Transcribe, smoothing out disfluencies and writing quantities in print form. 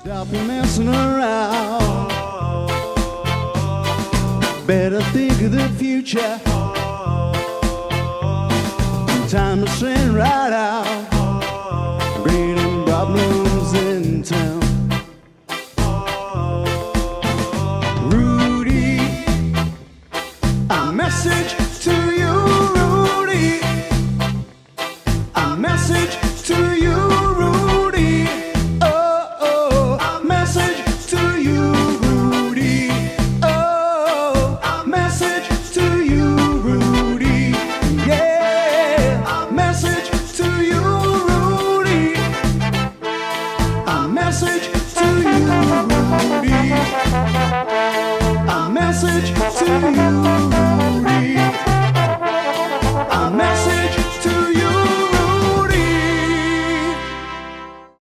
Stop messing around. Better think of the future. Time to send right out.